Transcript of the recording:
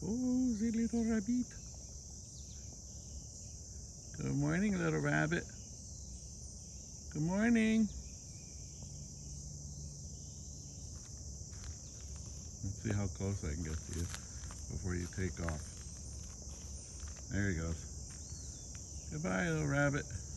Oh, the little rabbit. Good morning, little rabbit. Good morning. Let's see how close I can get to you before you take off. There he goes. Goodbye, little rabbit.